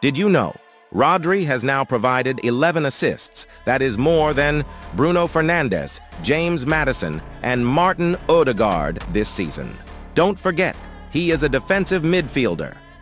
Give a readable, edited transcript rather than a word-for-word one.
Did you know Rodri has now provided 11 assists? That is more than Bruno Fernandes, James Maddison, and Martin Odegaard this season. Don't forget, he is a defensive midfielder.